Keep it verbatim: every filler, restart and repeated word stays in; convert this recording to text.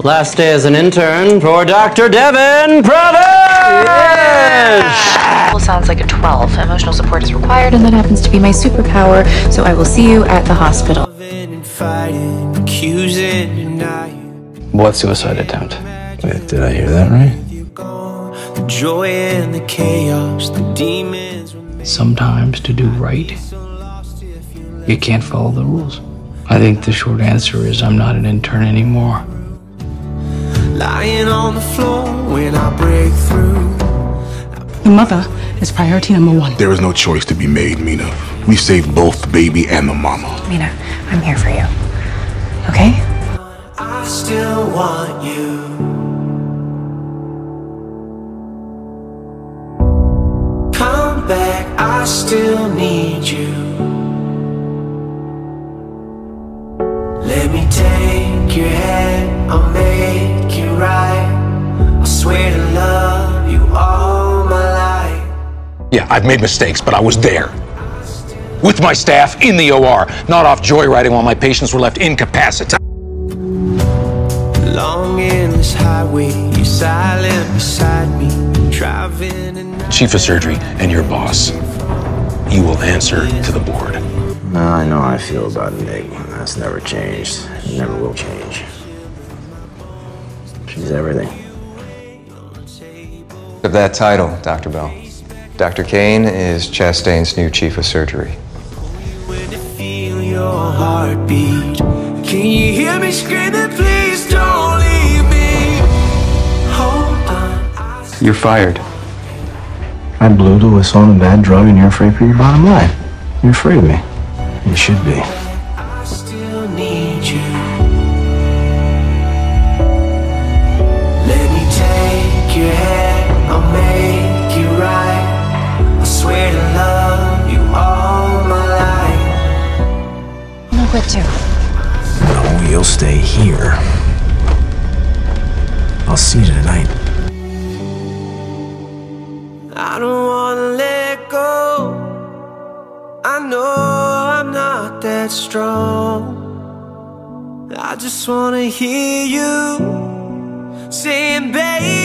Last day as an intern for Doctor Devin Pravish! Yeah. Sounds like a twelve. Emotional support is required, and that happens to be my superpower, so I will see you at the hospital. What suicide attempt? Wait, did I hear that right? Joy and the chaos, the demons. Sometimes to do right, you can't follow the rules. I think the short answer is I'm not an intern anymore. Lying on the floor when I break through. The mother is priority number one. There is no choice to be made, Mina. We saved both the baby and the mama. Mina, I'm here for you. Okay? I still want you. Come back, I still need you. Let me take your hand, I'll make it right. I swear to love you all my life. Yeah, I've made mistakes, but I was there. With my staff in the O R, not off joyriding while my patients were left incapacitated. Long endless highway, you're silent beside me, driving and Chief of surgery and your boss. You will answer to the board. Well, I know how I feel about Nick. That's never changed. It never will change. She's everything. Of that title, Doctor Bell. Doctor Kane is Chastain's new chief of surgery. when you feel your heartbeat. Can you hear me screaming, please don't leave me? Hold on. You're fired. I blew the whistle on a bad drug and you're afraid for your bottom line. You're afraid of me. You should be. I still need you. Let me take your hand, I'll make it right. I swear to love you all my life. I'm gonna quit too. No, you'll stay here. I'll see you tonight. I don't wanna let go. I know I'm not that strong. I just wanna hear you saying, baby,